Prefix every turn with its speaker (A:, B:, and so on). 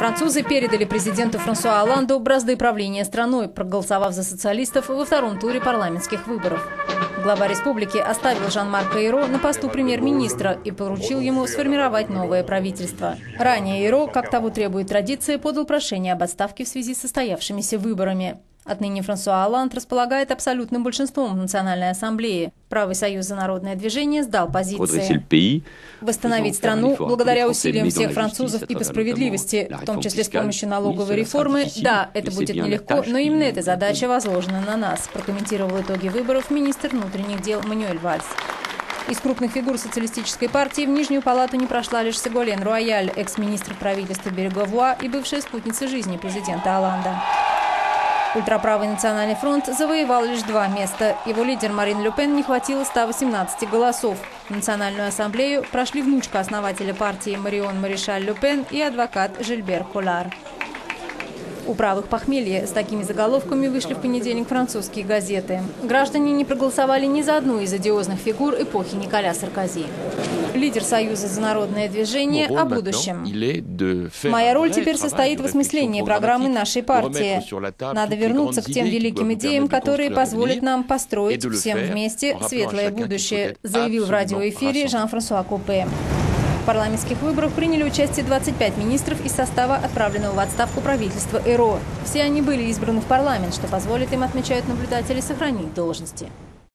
A: Французы передали президенту Франсуа Оланду бразды правления страной, проголосовав за социалистов во втором туре парламентских выборов. Глава республики оставил Жан-Марка Айро на посту премьер-министра и поручил ему сформировать новое правительство. Ранее Айро, как того требует традиция, подал прошение об отставке в связи с состоявшимися выборами. Отныне Франсуа Оланд располагает абсолютным большинством в Национальной ассамблее. Правый союз за народное движение сдал позиции. Восстановить страну благодаря усилиям всех французов и по справедливости, в том числе с помощью налоговой реформы, да, это будет нелегко, но именно эта задача возложена на нас, прокомментировал итоги выборов министр внутренних дел Мануэль Вальс. Из крупных фигур социалистической партии в Нижнюю палату не прошла лишь Ségolène Royal, экс-министр правительства Береговуа и бывшая спутница жизни президента Оланда. Ультраправый Национальный фронт завоевал лишь 2 места. Его лидер Марин Ле Пен не хватило 118 голосов. В Национальную ассамблею прошли внучка основателя партии Марион Маришаль Ле Пен и адвокат Жильбер Коллар. У правых похмелье. С такими заголовками вышли в понедельник французские газеты. Граждане не проголосовали ни за одну из одиозных фигур эпохи Николя Саркози. Лидер Союза за народное движение о будущем. Моя роль теперь состоит в осмыслении программы нашей партии. Надо вернуться к тем великим идеям, которые позволят нам построить всем вместе светлое будущее, заявил в радиоэфире Жан-Франсуа Копе. В парламентских выборах приняли участие 25 министров из состава отправленного в отставку правительства Айро. Все они были избраны в парламент, что позволит им, отмечают наблюдатели, сохранить должности.